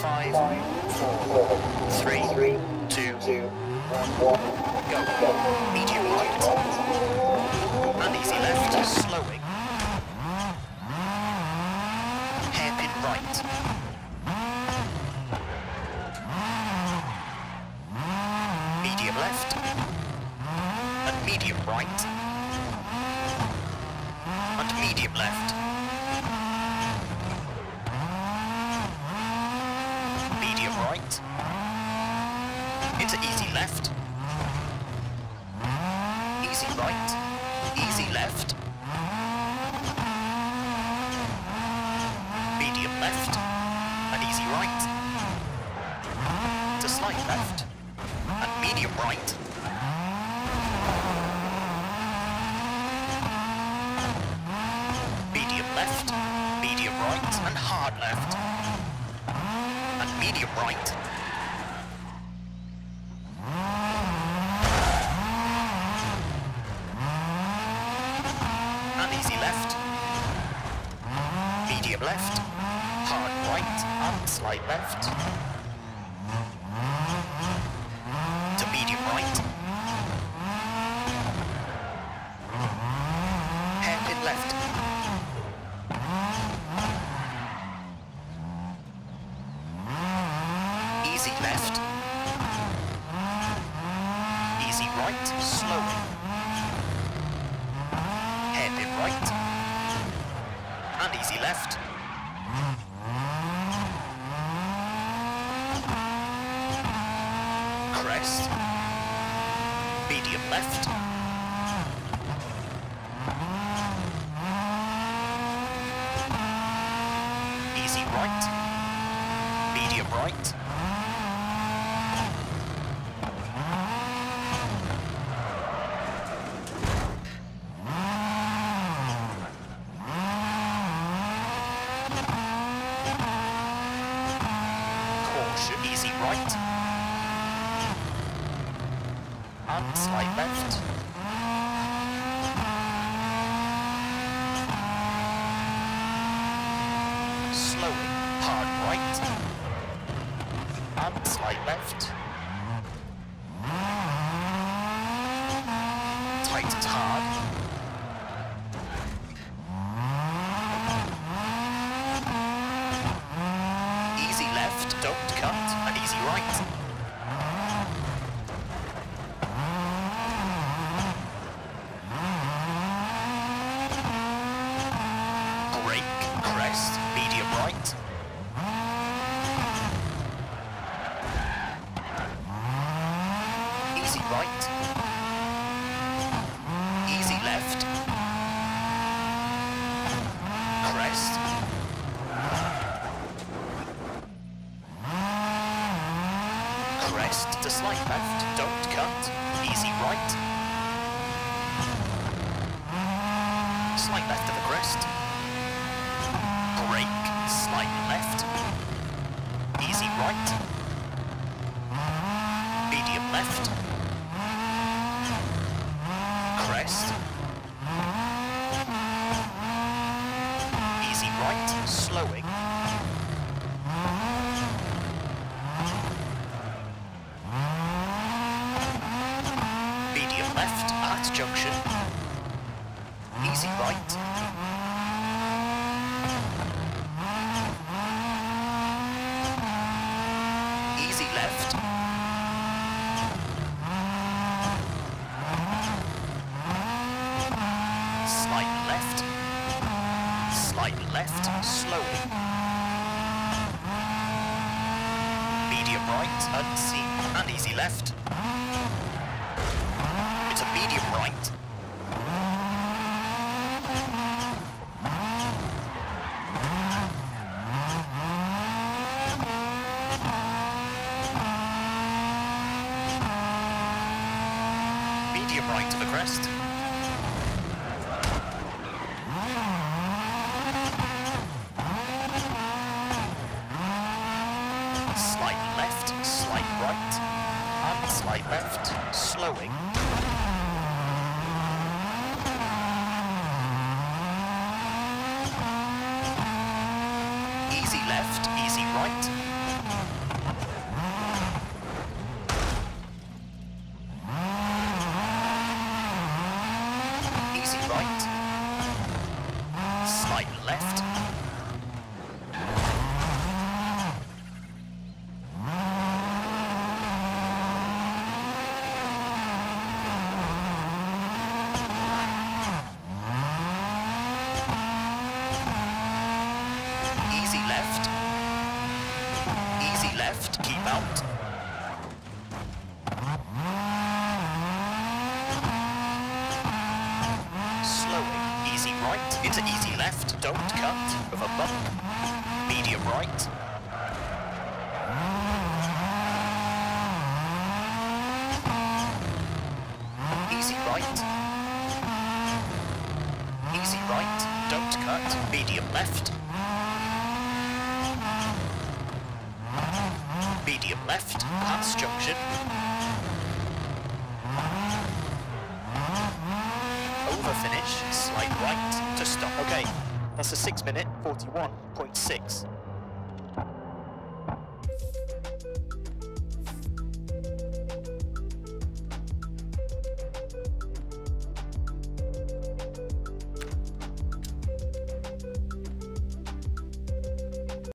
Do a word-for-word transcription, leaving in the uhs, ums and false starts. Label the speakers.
Speaker 1: Five, four, three, two, one, go. Medium right. And easy left, slowing. Hairpin right. Medium left. And medium right. And medium left. Medium right. Into easy left. Easy right. Easy left. Medium left. And easy right. To slight left. And medium right. Medium left. Medium right. And hard left. And medium right. And easy left. Medium left. Hard right. And slight left. To medium right. Hairpin left. Easy left. Easy right, slowing. Hairpin right. And easy left. Crest. Medium left. Easy right. Medium right. Caution, easy right. And slight left. Slowing, hard right. And slight left. Tight and hard. Easy left, don't cut, and easy right. Brake, crest, medium right. Easy right. Easy left. Crest. Crest to slight left, don't cut. Easy right. Slight left of the crest. Brake, slight left. Easy right. Medium left. Crest. Easy right, slowing. Medium left at junction. Easy right. Easy left. Slight left. Slight left, slowing. Medium right, unseen, and easy left. It's a medium right. Medium right to the crest. Slight left, slight right, and slight left, slowing. Easy left, easy right. don't cut of a bump, medium right. Easy right. Easy right, don't cut, medium left. Medium left, pass junction. Over finish, slide right to stop. Okay, that's a six minute forty-one point six.